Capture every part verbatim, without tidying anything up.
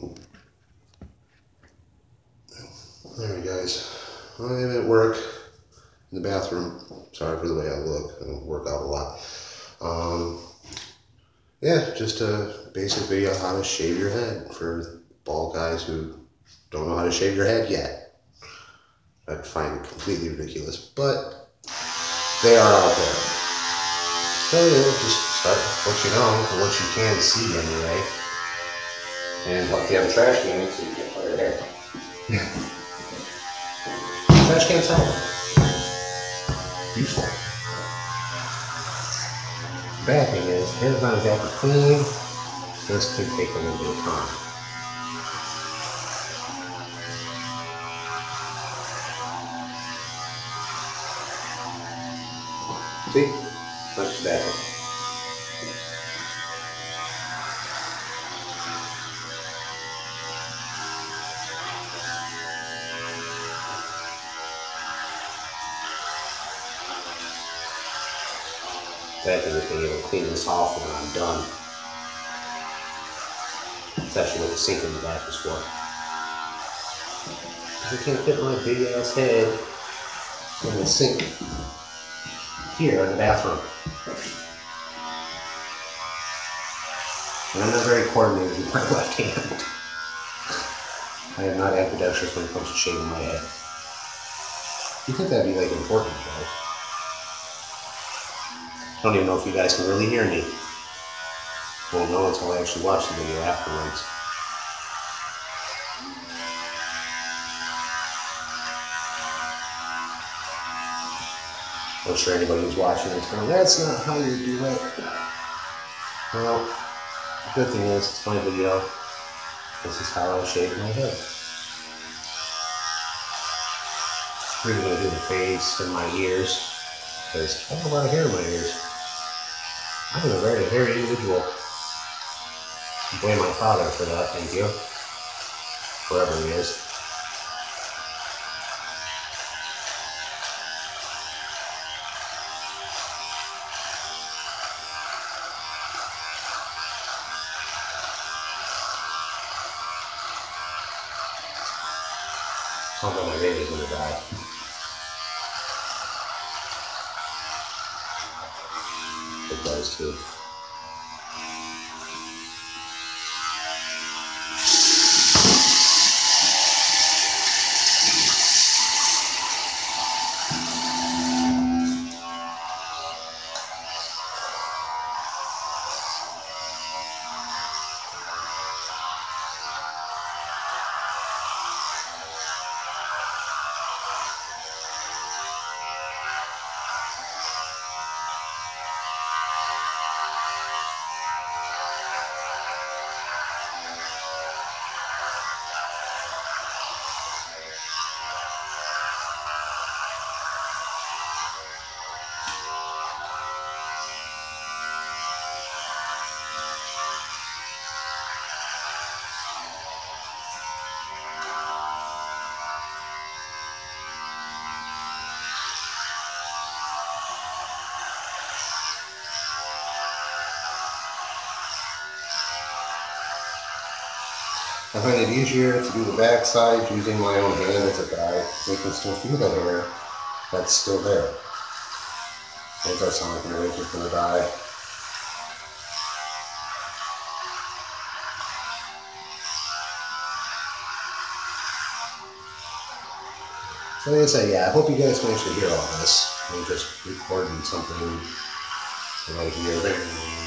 Alright guys, I'm at work in the bathroom. Sorry for the way I look. I don't work out a lot. Um, yeah, just a basic video on how to shave your head for bald guys who don't know how to shave your head yet. I find it completely ridiculous, but they are out there. So you know, just start with what you know and what you can see anyway. And if you have a trash can, so you can put it there. Trash can's help. Useful. Bad thing is, hair's not exactly clean. This could take a little bit of time. See? That's the bad thing. Bad thing is being able to clean this off when I'm done. That's actually what the sink in the back is for. I can't fit my big ass head in the sink here in the bathroom. And I'm not very coordinated with my left hand. I am not ambidextrous when it comes to shaving my head. You think that'd be like important, though? I don't even know if you guys can really hear me. Won't know until I actually watch the video afterwards. I'm sure anybody who's watching is going, that's not how you do it. Well, the good thing is, it's my video. This is how I shave my head. I'm really going to do the face and my ears, because I have a lot of hair in my ears. I'm a very hairy individual. I blame my father for that, thank you. Wherever he is. Sounds like my baby's gonna die. It does too. I find it easier to do the back side using my own hand as a guide. You can still feel the hair that's still there. It does sound like my razor's gonna die. So like I said, yeah, I hope you guys can actually hear all this. I'm just recording something right here.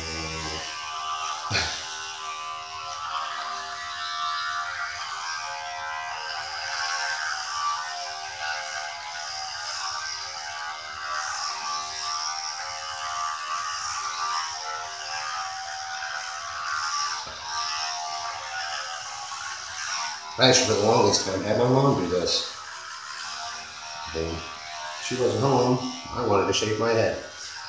I actually, for the longest time, had my mom do this. Then she wasn't home. I wanted to shave my head.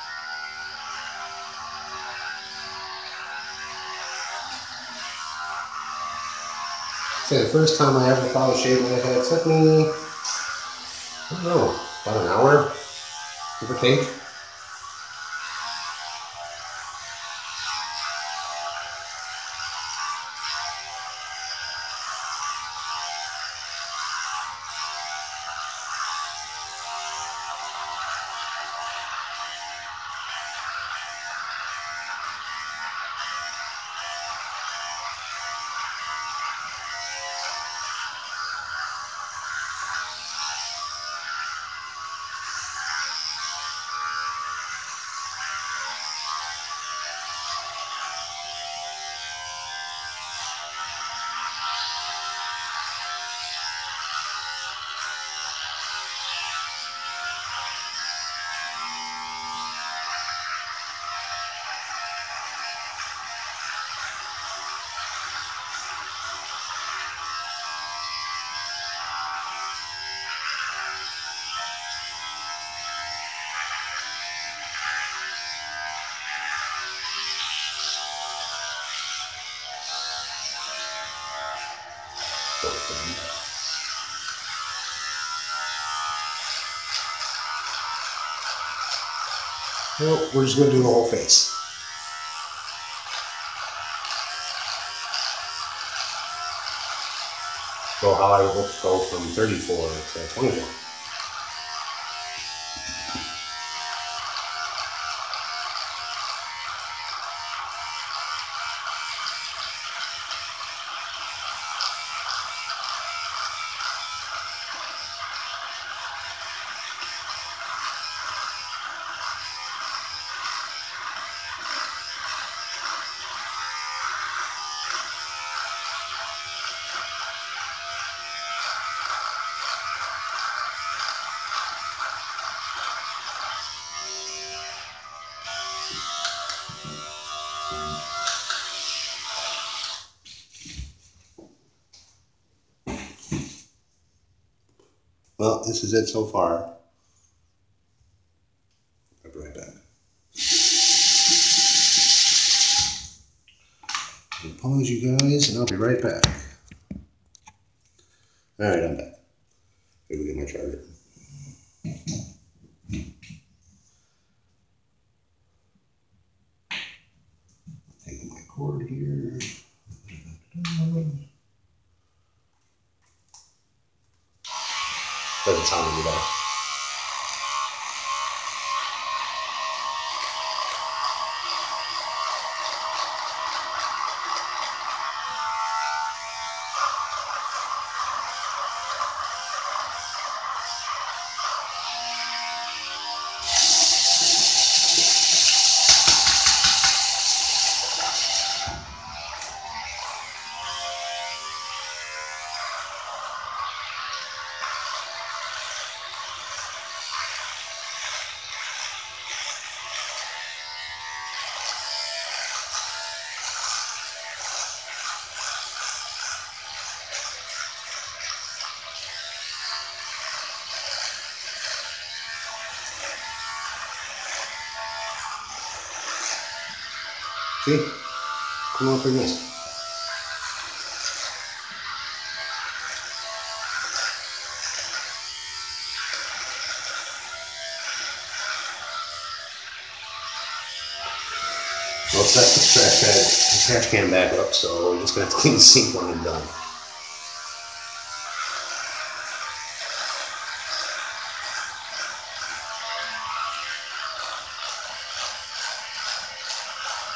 Say the first time I ever thought of shaving my head took me, I don't know, about an hour, give or take. both of them. Well, we're just going to do the whole face. So how I will go from thirty-four to twenty-four. Well, this is it so far. I'll be right back. Pause, you guys, and I'll be right back. All right, I'm back. Here we get my charger. Take my cord here. Doesn't sound any better. See? Come on pretty nice. Well, set the trash can, the trash can back up, so we're just gonna have to clean the sink when I'm done.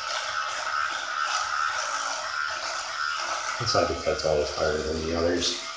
This I think that's always harder than the others.